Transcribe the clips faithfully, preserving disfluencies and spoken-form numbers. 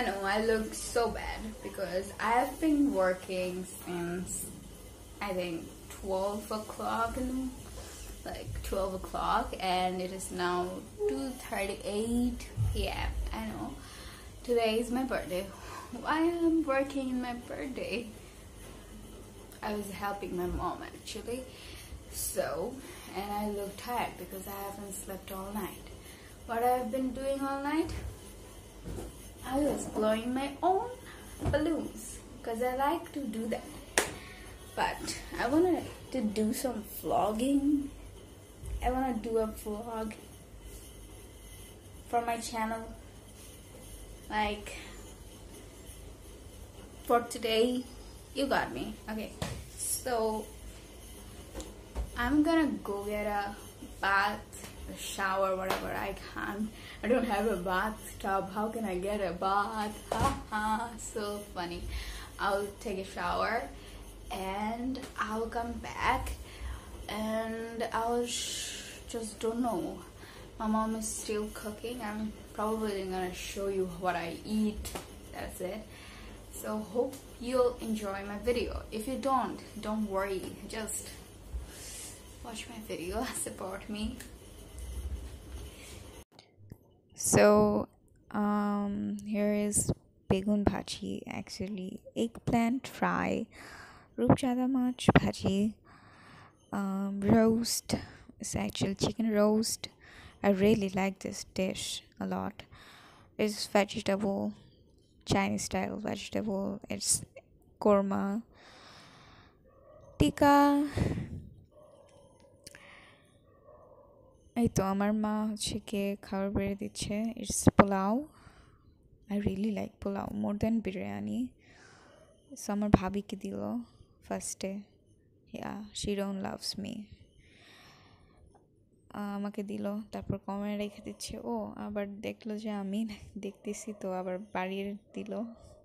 I know I look so bad because I have been working since I think twelve o'clock in the, like twelve o'clock, and it is now two thirty-eight p m I know today is my birthday. Why am I working in my birthday? I was helping my mom actually. So, and I look tired because I haven't slept all night. What I've been doing all night? I was blowing my own balloons because I like to do that. But I wanted to do some vlogging. I want to do a vlog for my channel. Like, for today, you got me. Okay, so I'm gonna go get a bath, a shower, whatever. I can't. I don't have a bathtub. How can I get a bath? Haha, so funny. I'll take a shower and I'll come back and I'll sh just don't know. My mom is still cooking. I'm probably gonna show you what I eat. That's it. So hope you'll enjoy my video. If you don't, don't worry. Just watch my video, support me. So um here is begun bhaji, actually eggplant fry, rupchada mach bhaji, um, roast. It's actually chicken roast. I really like this dish a lot. It's vegetable, Chinese style vegetable. It's korma, tikka. এই তো আমার মা হচ্ছে কে খাবার বেড়ে দিচ্ছে. It's pulao. I really like pulao more than biryani. So আমার ভাবিকে দিল ফার্স্টে. Yeah, she don't loves me. আমাকে দিল, তারপর কমে রেখে দিচ্ছে. ও আবার দেখলো যে আমি দেখতেছি, তো আবার বাড়িয়ে দিল.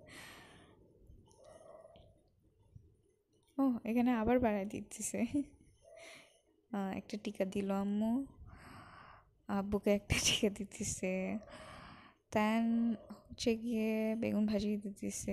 ও এখানে আবার বাড়ায় দিতেছে. একটা টিকা দিল আম্মু, আব্বুকে একটা টিকা দিতেছে. দেন হচ্ছে গিয়ে বেগুন ভাজি দিতেছে.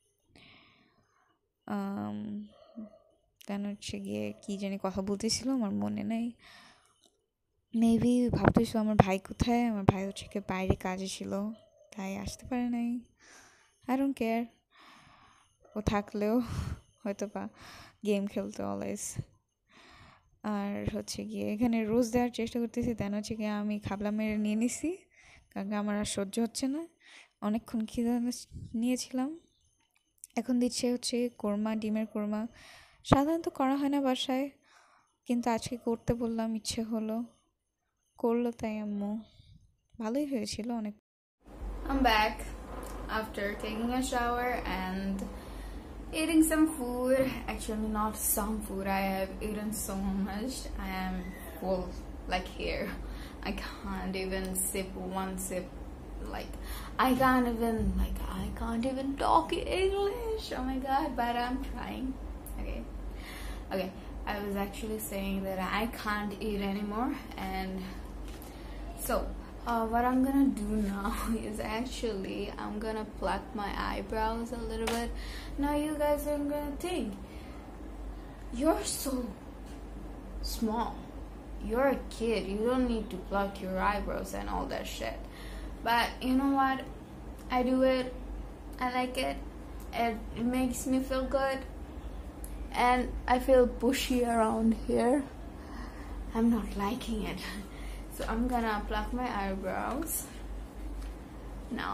দেন হচ্ছে গিয়ে কি জানি কথা বলতেছিল, আমার মনে নেই. মেবি ভাবতেছো আমার ভাই কোথায়. আমার ভাই হচ্ছে গিয়ে বাইরে কাজে ছিল, তাই আসতে পারে নাই. I don't care. ও থাকলেও হয়তো বা গেম খেলতো অলওয়েজ. আর হচ্ছে গিয়ে এখানে রোজ দেওয়ার চেষ্টা করতেছি. দেন হচ্ছে গিয়ে আমি খাবলা মেরে নিয়ে নিছি, কারণ আমার আর সহ্য হচ্ছে না. অনেকক্ষণ খিদে নিয়েছিলাম. এখন দিচ্ছে হচ্ছে কোরমা, ডিমের কোরমা. সাধারণত করা হয় না বাসায়, কিন্তু আজকে করতে বললাম, ইচ্ছে হলো, করলো. তাই আম্মু ভালোই হয়েছিল অনেক. I'm back after taking a shower and eating some food. Actually not some food, I have eaten so much. I am full, like here. I can't even sip one sip. Like I can't even like I can't even talk English. Oh my god, but I'm trying. Okay. Okay. I was actually saying that I can't eat anymore, and so uh, what I'm gonna do now is actually I'm gonna pluck my eyebrows a little bit. Now you guys are gonna think, you're so small, you're a kid, you don't need to pluck your eyebrows and all that shit. But you know what, I do it, I like it, it, it makes me feel good, and I feel bushy around here. I'm not liking it. So I'm gonna pluck my eyebrows now.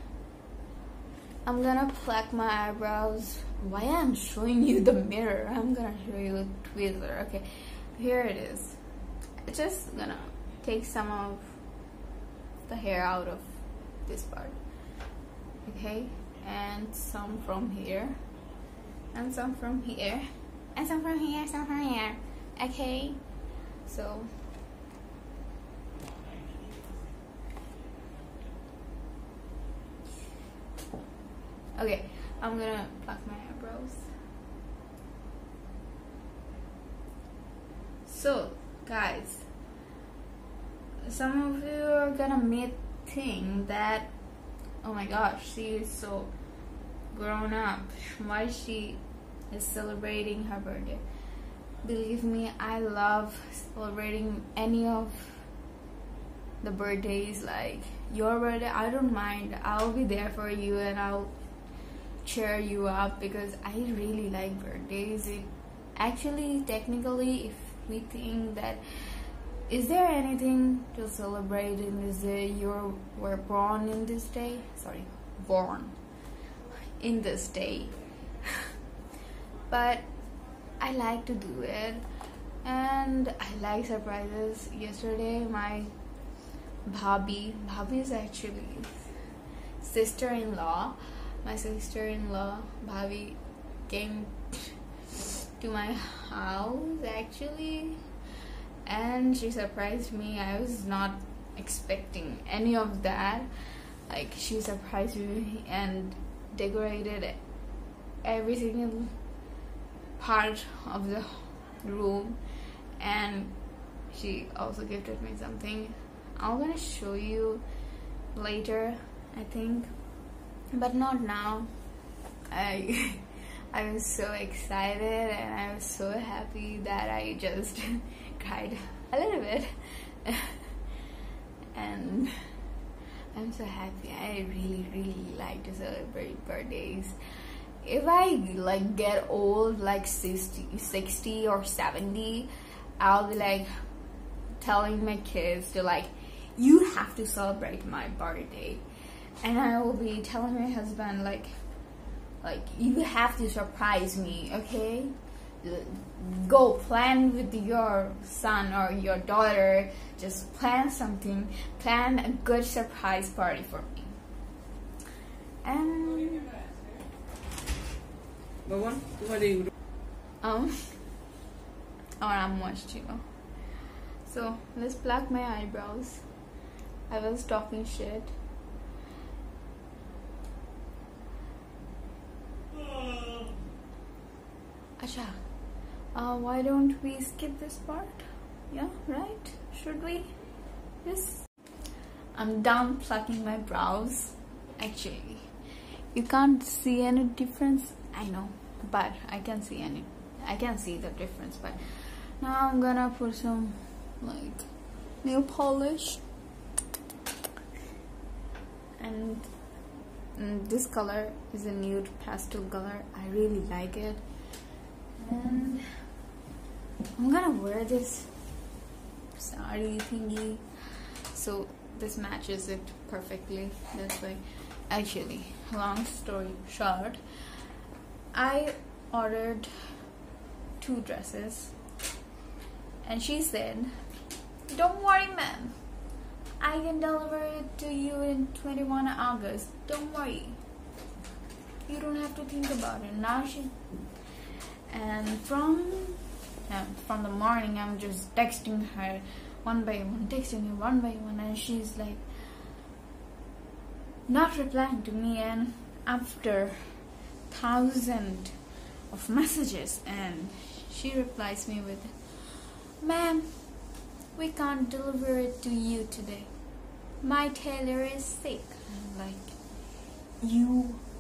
I'm gonna pluck my eyebrows. Why I'm showing you the mirror? I'm gonna show you a tweezer. Okay, here it is. Just gonna take some of the hair out of this part. Okay, and some from here, and some from here, and some from here, some from here. Okay, so okay, I'm gonna pluck my eyebrows. So guys, some of you are gonna may think that oh my gosh, she is so grown up. Why she is celebrating her birthday? Believe me, I love celebrating any of the birthdays. Like your birthday, I don't mind. I'll be there for you and I'll cheer you up because I really like birthdays. It actually, technically, if we think that is there anything to celebrate in this day, you were born in this day, sorry, born in this day. But I like to do it, and I like surprises. Yesterday my bhabhi bhabhi is actually sister-in-law my sister-in-law bhabhi came to my house actually, and she surprised me. I was not expecting any of that. Like, she surprised me and decorated every single part of the room, and she also gifted me something. I'm gonna show you later, I think, but not now. I I was so excited and I was so happy that I just cried a little bit. And I'm so happy. I really really like to celebrate birthdays. If I like get old, like sixty or seventy, I'll be like telling my kids to like, you have to celebrate my birthday. And I will be telling my husband like, like you have to surprise me, okay? Go plan with your son or your daughter. Just plan something. Plan a good surprise party for me. And um, আমার আম্মু আসছিল. So let's pluck my eyebrows. I was talking shit. Asha, uh, why don't we skip this part? Yeah, right? Should we? Yes. I'm done plucking my brows. Actually, you can't see any difference. I know, but I can see any. I can see the difference. But now I'm gonna put some like nail polish, and mm, this color is a nude pastel color. I really like it, and I'm gonna wear this sari thingy, so this matches it perfectly. That's why. Actually, long story short, I ordered two dresses, and she said, don't worry ma'am, I can deliver it to you in twenty-first of August. Don't worry, you don't have to think about it. Now she, and from uh, from the morning I'm just texting her one by one, texting her one by one, and she's like not replying to me. And after thousand of messages, and she replies me with, ma'am, we can't deliver it to you today, my tailor is sick. I'm like, you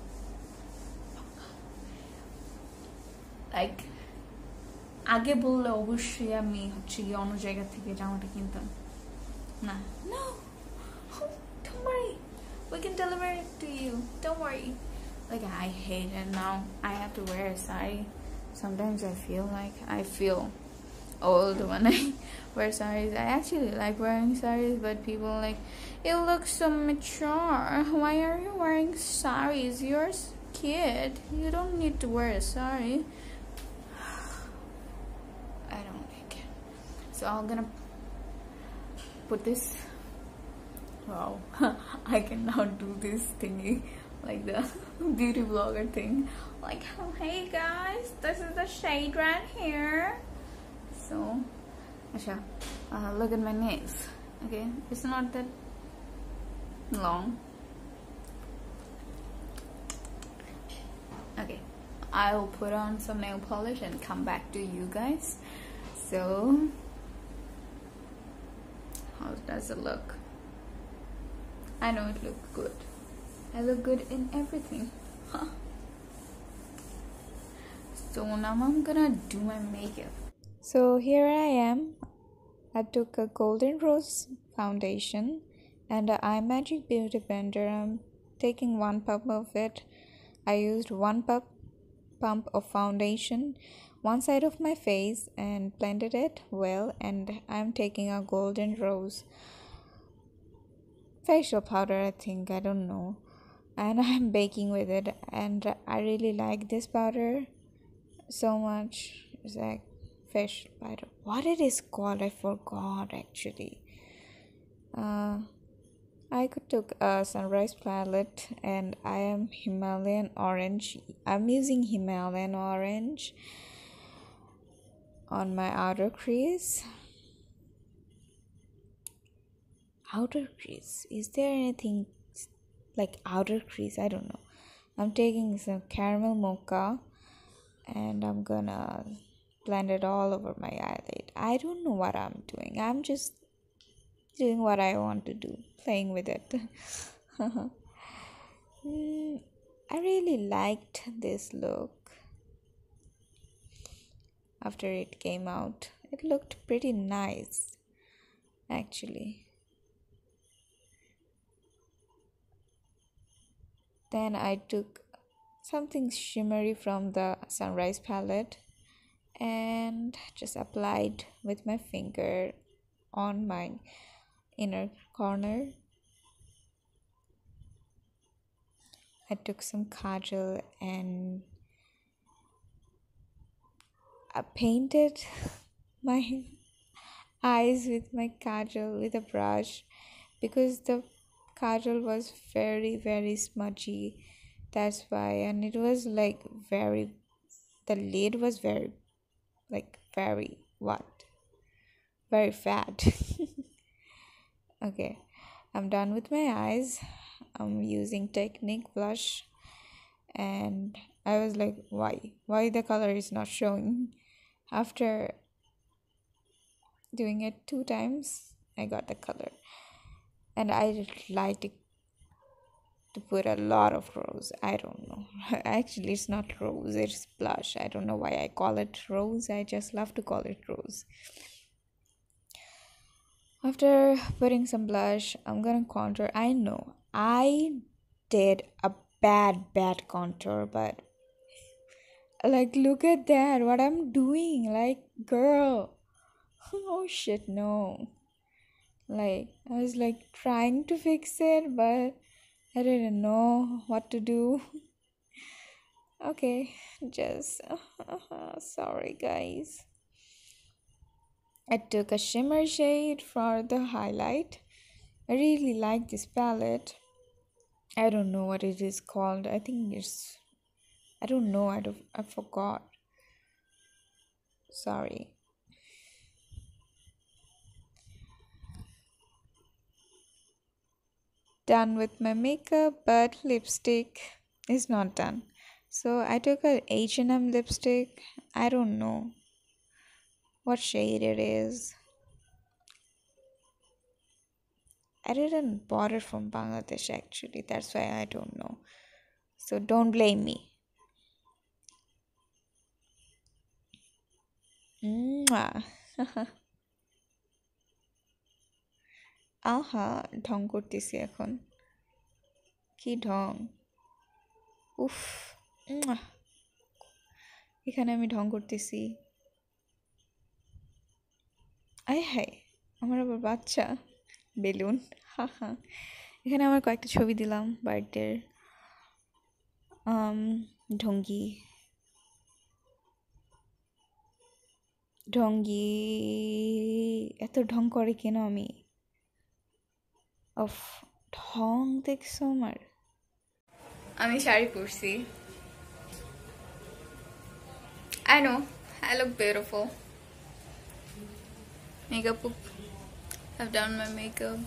like আগে বললে অবশ্যই আমি হচ্ছে গিয়ে অন্য জায়গা থেকে জামাটা কিনতাম না. No, don't worry, we can deliver it to you, don't worry. Like, I hate it now. I have to wear a sari. Sometimes I feel like I feel old when I wear saris. I actually like wearing saris, but people are like, it looks so mature. Why are you wearing saris? You're a kid. You don't need to wear a sari. I don't like it. So I'm gonna put this. Wow, I can now do this thingy. Like the beauty blogger thing, like, oh, hey guys, this is the shade right here. So Asha, uh, look at my nails. Okay, it's not that long. Okay, I'll put on some nail polish and come back to you guys. So how does it look? I know it looks good. I look good in everything. Huh. So now I'm gonna do my makeup. So here I am. I took a Golden Rose foundation and a iMagic Beauty Blender. I'm taking one pump of it. I used one pump pump of foundation one side of my face and blended it well, and I'm taking a Golden Rose facial powder, I think, I don't know, and I'm baking with it, and I really like this powder so much. It's like facial powder, what it is called I forgot actually. uh I took a Sunrise palette and I am Himalayan orange. I'm using Himalayan orange on my outer crease. Outer crease? Is there anything like outer crease? I don't know. I'm taking some caramel mocha and I'm gonna blend it all over my eyelid. I don't know what I'm doing. I'm just doing what I want to do, playing with it. mm, I really liked this look after it came out. It looked pretty nice actually. Then I took something shimmery from the Sunrise palette and just applied with my finger on my inner corner. I took some kajal and I painted my eyes with my kajal with a brush because the kajal was very very smudgy, that's why. And it was like very, the lid was very like very what very fat. Okay, I'm done with my eyes. I'm using Technique blush and I was like, why why the color is not showing? After doing it two times I got the color, and I like to, to put a lot of rose. I don't know. Actually it's not rose, it's blush. I don't know why I call it rose. I just love to call it rose. After putting some blush, I'm gonna contour. I know I did a bad bad contour, but like look at that, what I'm doing, like girl. Oh shit, no. Like I was like trying to fix it, but I didn't know what to do. Okay, just sorry guys. I took a shimmer shade for the highlight. I really like this palette. I don't know what it is called. I think it's, I don't know. I don't, I forgot. Sorry. Done with my makeup, but lipstick is not done. So I took a H and M lipstick. I don't know what shade it is. I didn't bought it from Bangladesh actually. That's why I don't know. So don't blame me. Mwah. আহা ঢং করতেছি এখন, কি ঢং, উফ। এখানে আমি ঢং করতেছি, আয় হায় আমার আবার বাচ্চা বেলুন। হাহা, এখানে আমার কয়েকটা ছবি দিলাম বার্থডের। ঢঙ্গি ঢঙ্গি এত ঢং করে কেন আমি? অফ, ঢং দেখছো আমার? আমি শাড়ি পরছি। I know, I look beautiful. Makeup, I've done my makeup.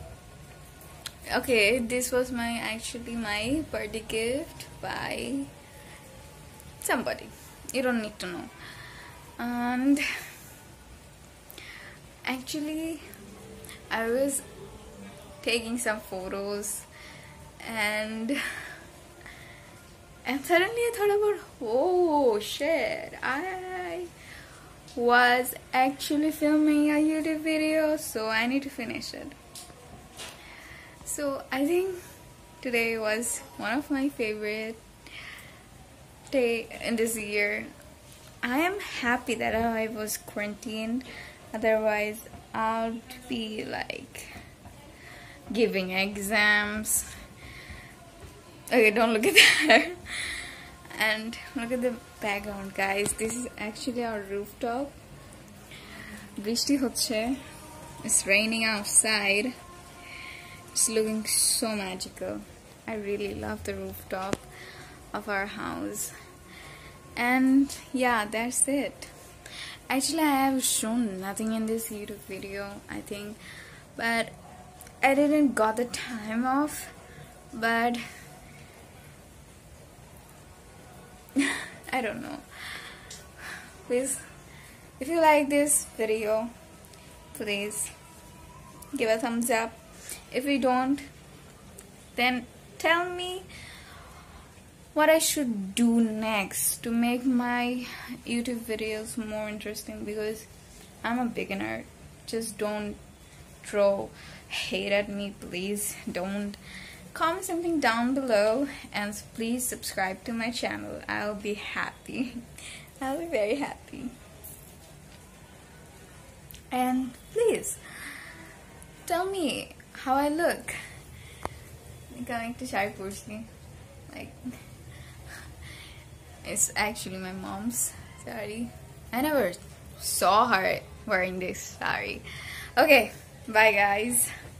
Okay, this was my actually my birthday gift by somebody. You don't need to know. And actually I was taking some photos and and suddenly I thought about, oh shit, I was actually filming a YouTube video, so I need to finish it. So I think today was one of my favorite day in this year. I am happy that I was quarantined, otherwise I'd be like giving exams. Okay, don't look at that. And look at the background, guys. This is actually our rooftop. Brishti hocche. It's raining outside. It's looking so magical. I really love the rooftop of our house. And yeah, that's it. Actually, I have shown nothing in this YouTube video, I think, but I didn't got the time off. But I don't know. Please, if you like this video, please give a thumbs up. If you don't, then tell me what I should do next to make my YouTube videos more interesting, because I'm a beginner. Just don't throw hate at me, please. Don't. Comment something down below, and please subscribe to my channel. I'll be happy. I'll be very happy. And please tell me how I look. Coming to Shari Pursi. Like, it's actually my mom's sari. I never saw her wearing this sari. Okay, bye guys.